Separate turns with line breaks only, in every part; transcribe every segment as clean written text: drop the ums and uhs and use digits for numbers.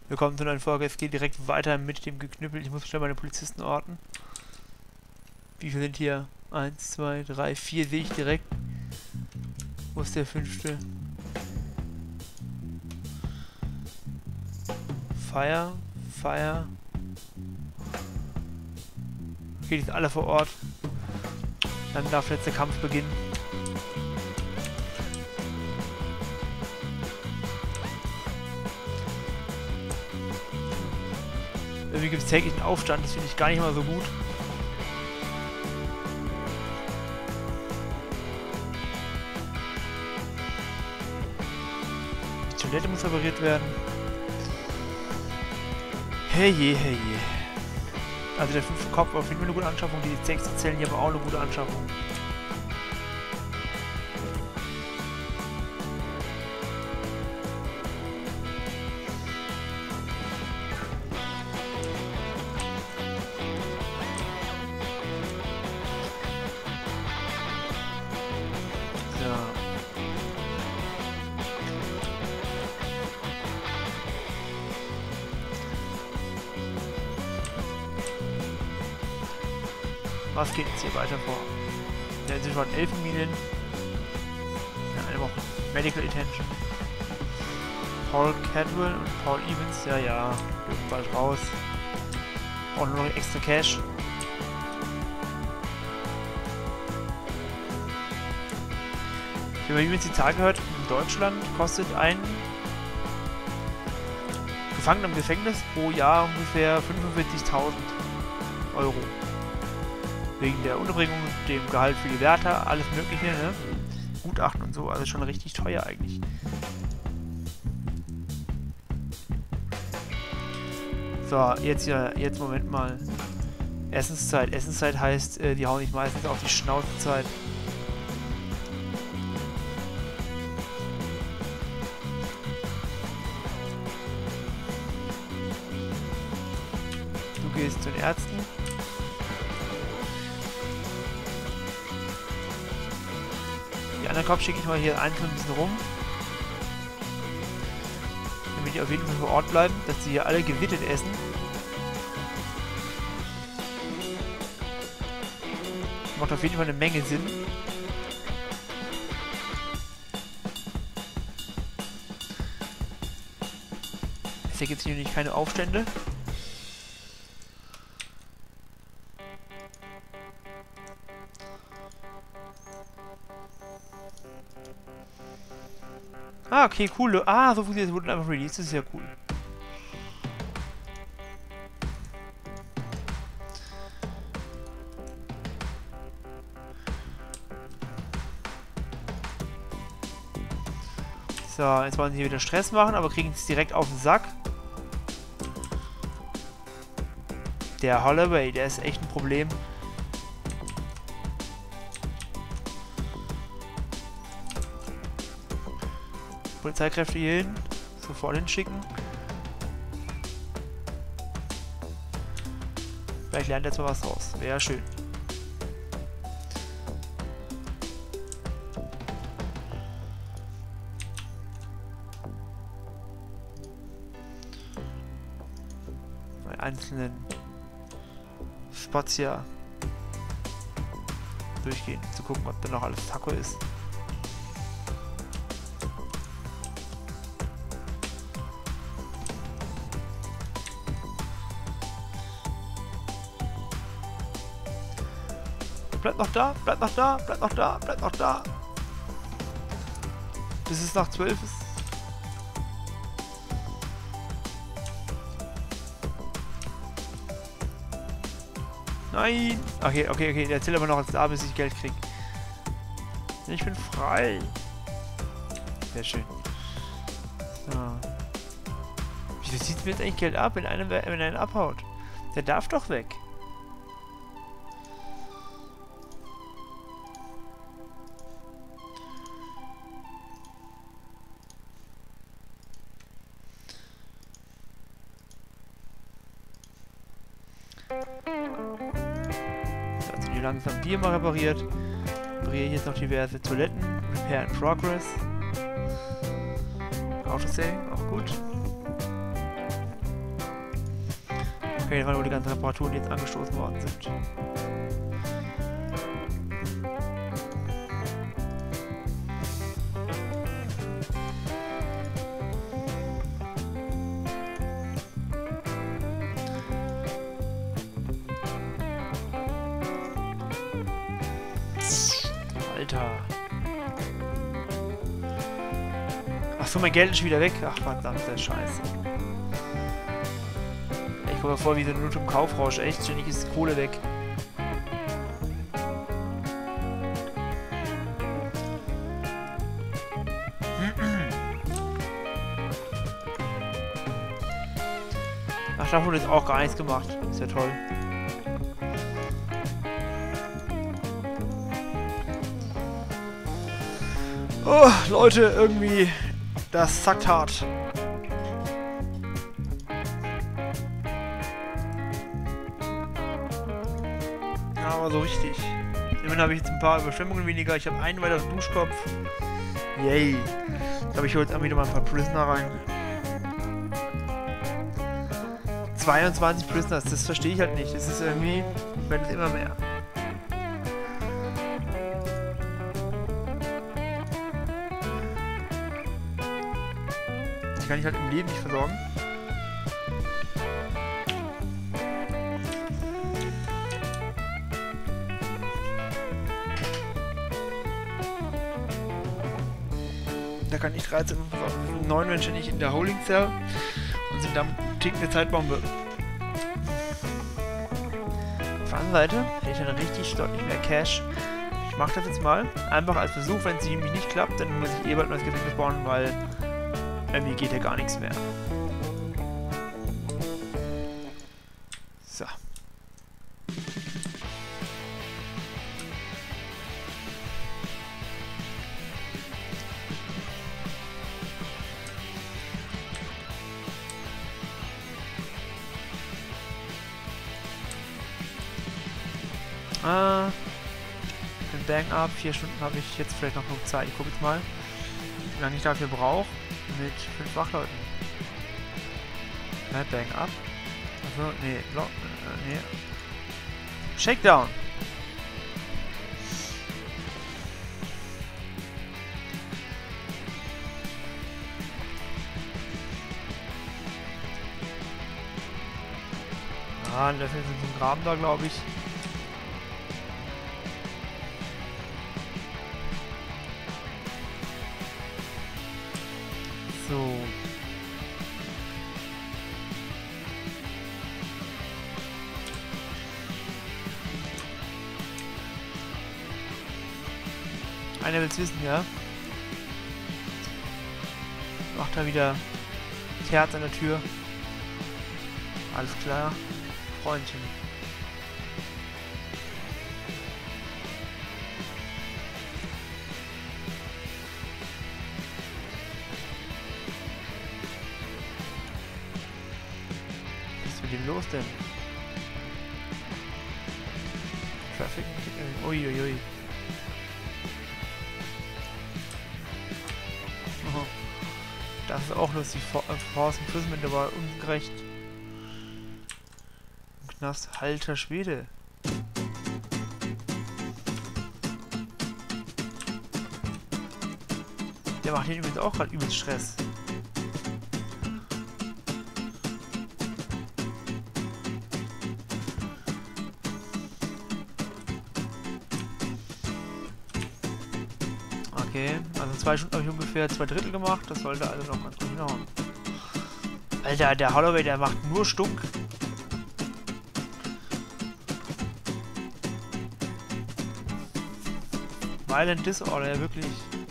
Willkommen zu einer neuen Folge. Es geht direkt weiter mit dem Geknüppel. Ich muss schnell meine Polizisten orten. Wie viele sind hier? 1, 2, 3, 4 sehe ich direkt. Wo ist der 5.? Fire. Okay, die sind alle vor Ort. Dann darf jetzt der Kampf beginnen. Irgendwie gibt es täglichen Aufstand, das finde ich gar nicht mal so gut. Die Toilette muss repariert werden. Herrje. Also der 5. Kopf auf jeden Fall eine gute Anschaffung, die 6 Zellen hier haben auch eine gute Anschaffung. Was geht jetzt hier weiter vor? Ja, jetzt sind schon Elfenminen. Ja, eine Woche. Medical Attention. Paul Cadwell und Paul Evans. Ja, dürfen bald raus. Auch nur noch extra Cash. Ich habe übrigens die Zahl gehört, in Deutschland kostet ein Gefangener im Gefängnis pro Jahr ungefähr 45.000 Euro. Wegen der Unterbringung, dem Gehalt für die Wärter, alles mögliche, ne? Gutachten und so, also schon richtig teuer eigentlich. So, jetzt Moment mal. Essenszeit. Essenszeit heißt, die hauen nicht meistens auf die Schnauzezeit. Du gehst zu den Ärzten. Die anderen Kopf schicke ich mal hier einzeln ein bisschen rum. Damit die auf jeden Fall vor Ort bleiben, dass sie hier alle gewittet essen. Macht auf jeden Fall eine Menge Sinn. Jetzt ergibt es hier nämlich keine Aufstände. Ah, okay, cool. Ah, so funktioniert es. Wurden einfach released. Das ist ja cool. So, jetzt wollen sie hier wieder Stress machen, aber kriegen es direkt auf den Sack. Der Holloway, der ist echt ein Problem. Polizeikräfte hier hin, sofort hinschicken. Vielleicht lernt jetzt mal was raus. Wäre schön. Bei einzelnen Spots hier durchgehen, zu gucken, ob da noch alles Taco ist. Bleib noch da, bleib noch da, bleib noch da, bleib noch da. Bis es nach 12 ist. Nein! Okay, der erzählt aber noch als da, bis ich Geld krieg. Ich bin frei. Sehr schön. So. Wieso zieht mir jetzt eigentlich Geld ab, wenn einer abhaut? Der darf doch weg. Also die langsam die mal repariert. Repariere jetzt noch diverse Toiletten. Repair in Progress. Autosaving, auch gut. Okay, weil nur die ganzen Reparaturen, die jetzt angestoßen worden sind. Alter. Achso, mein Geld ist schon wieder weg. Ach, verdammte Scheiße. Ich komme mir vor wie so ein Minute im Kaufrausch. Echt, ständig ist die Kohle weg. Ach, da wurde jetzt auch gar nichts gemacht. Ist ja toll. Oh, Leute, irgendwie, das zackt hart. Aber so richtig. Immerhin habe ich jetzt ein paar Überschwemmungen weniger. Ich habe einen weiteren Duschkopf. Yay. Ich glaube, ich hole jetzt auch wieder mal ein paar Prisoner rein. 22 Prisoners, das verstehe ich halt nicht. Das ist irgendwie, wenn es immer mehr. Die kann ich halt im Leben nicht versorgen. Da kann ich 13 versorgen. 9 Menschen nicht in der Holding Cell und sind dann tickende Zeitbombe. Auf der anderen Seite hätte ich dann richtig deutlich mehr Cash. Ich mache das jetzt mal. Einfach als Versuch, wenn es nämlich nicht klappt, dann muss ich eh bald ein neues Gefängnis bauen, weil irgendwie geht ja gar nichts mehr. So. Den Bang up, 4 Stunden habe ich jetzt vielleicht noch genug Zeit. Ich gucke jetzt mal, wie lange ich dafür brauche. Mit 5 Wachleuten. Bang up. Also, nee, nee. Shakedown. Ah, ein Löffel sind so ein Graben da, glaube ich. So. Einer will's wissen, ja? Macht da wieder Herz an der Tür. Alles klar. Freundchen. Was ist mit dem los denn? Traffic? Uiuiui. Oh. Das ist auch lustig. Force Imprisonment, aber ungerecht. Knast, alter Schwede. Der macht hier übrigens auch gerade übelst Stress. Okay, also 2 Stunden habe ich ungefähr 2/3 gemacht. Das sollte also noch ganz gut hinhauen. Alter, der Holloway, der macht nur Stunk. Violent Disorder, ja wirklich.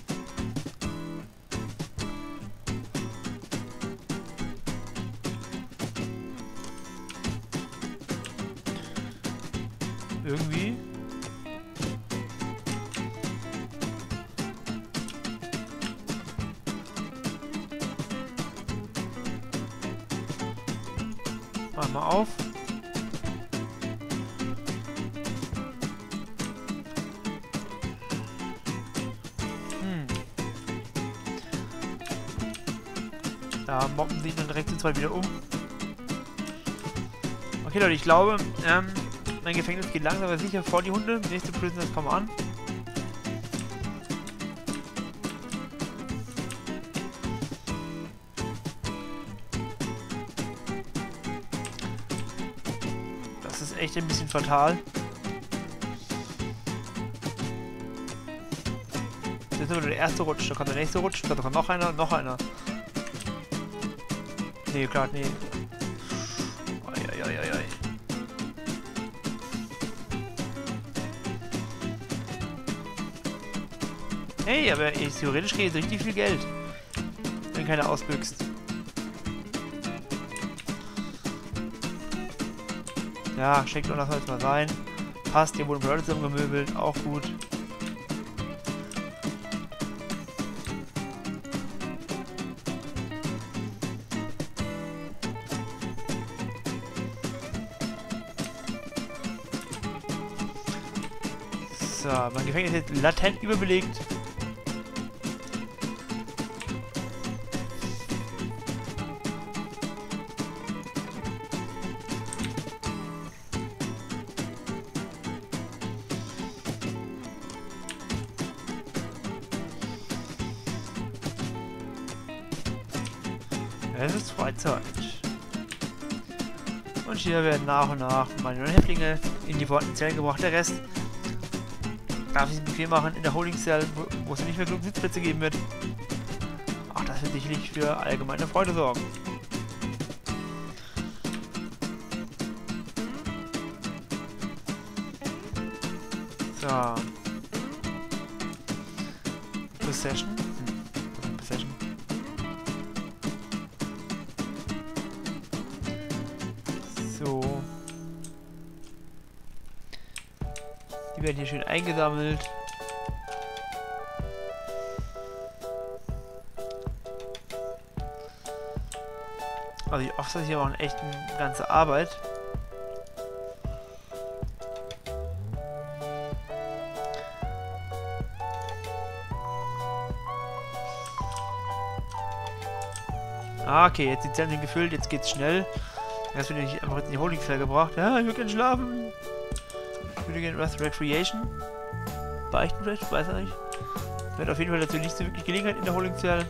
Irgendwie. Mach mal auf. Da mobben sie dann direkt die 2 wieder um. Okay, Leute, ich glaube, mein Gefängnis geht langsam aber sicher vor die Hunde. Nächste Prisoners kommen an. Das ist echt ein bisschen fatal. Das ist nur der erste Rutsch. Da kommt der nächste Rutsch. Da kommt noch einer, noch einer. Nee, klar, nee. Eieieiei. Hey, aber theoretisch kriege ich richtig viel Geld. Wenn keiner ausbüchst. Ja, schenkt doch das jetzt mal rein. Passt, hier wurden Leute zusammengemöbelt. Auch gut. So, mein Gefängnis ist jetzt latent überbelegt. Es ist Freizeit. Und hier werden nach und nach meine neuen Häftlinge in die vorhandenen Zellen gebracht. Der Rest darf ich es bequem machen in der Holding Cell, wo es nicht mehr genug Sitzplätze geben wird. Ach, das wird sicherlich für allgemeine Freude sorgen. So. Possession. Possession. So. Die werden hier schön eingesammelt. Also die Officer hier machen echt eine ganze Arbeit. Ah, okay, jetzt die Zellen sind gefüllt, jetzt geht's schnell. Jetzt bin ich einfach in die Holding Cell gebracht. Ja, ich würde gerne schlafen. Ich würde gerne was Recreation. Beichten vielleicht, weiß er nicht. Wird auf jeden Fall dazu nicht so wirklich Gelegenheit in der Holding Cell.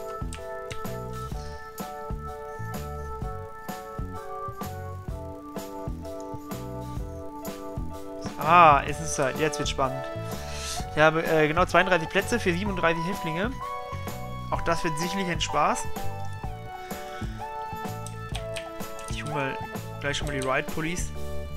Ah, es ist Zeit. Jetzt wird spannend. Ich habe genau 32 Plätze für 37 Häftlinge. Auch das wird sicherlich ein Spaß. Ich hole mal gleich schon mal die Riot Police.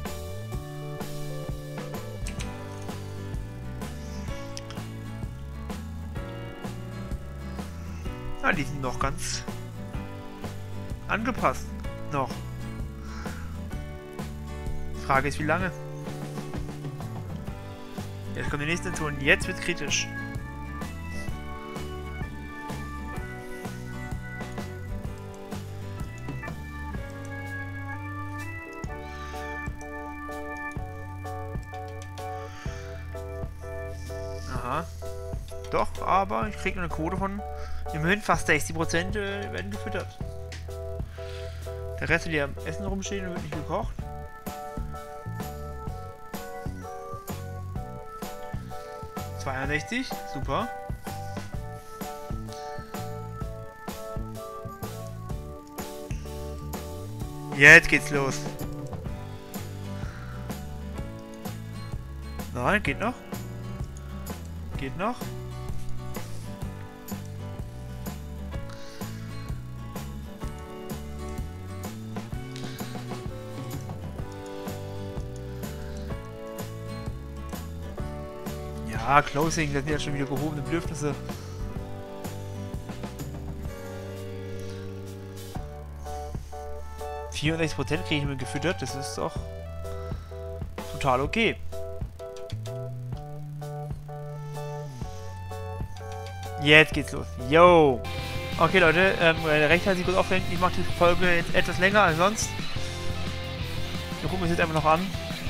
Ah, die sind noch ganz angepasst. Noch. Die Frage ist, wie lange? Jetzt kommt die nächste Ton. Jetzt wird kritisch. Aha. Doch, aber ich kriege eine Quote von immerhin fast 60% werden gefüttert. Der Rest will hier am Essen rumstehen und wird nicht gekocht. $62, super. Jetzt geht's los. Nein, geht noch. Geht noch. Ja, Closing, das sind ja schon wieder gehobene Bedürfnisse. $64% kriege ich mir gefüttert, das ist doch total okay. Jetzt geht's los. Yo! Okay, Leute, recht hat sich kurz aufgehängt. Ich mache die Folge jetzt etwas länger als sonst. Wir gucken uns jetzt einfach noch an.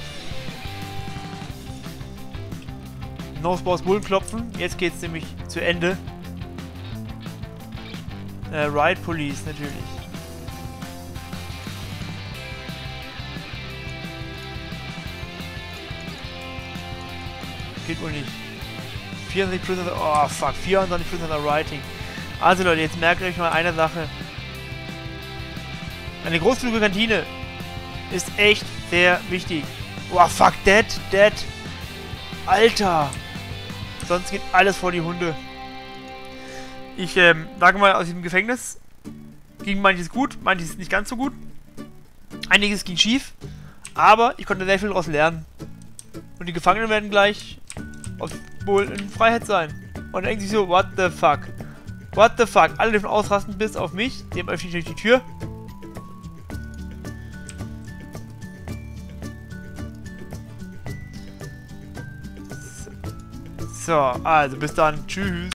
Nosebors Bullen klopfen. Jetzt geht's nämlich zu Ende. Riot Police natürlich. Geht wohl nicht. 24 plus, oh fuck, 24 plus Writing. Also Leute, jetzt merkt euch mal eine Sache. Eine großzügige Kantine ist echt sehr wichtig. Oh fuck, dead. Alter. Sonst geht alles vor die Hunde. Ich sage mal, aus diesem Gefängnis ging manches gut, manches nicht ganz so gut. Einiges ging schief, aber ich konnte sehr viel daraus lernen. Und die Gefangenen werden gleich wohl in Freiheit sein. Und dann denken sich so, what the fuck? What the fuck? Alle dürfen ausrasten, bis auf mich. Dem öffne ich die Tür. So, also bis dann. Tschüss.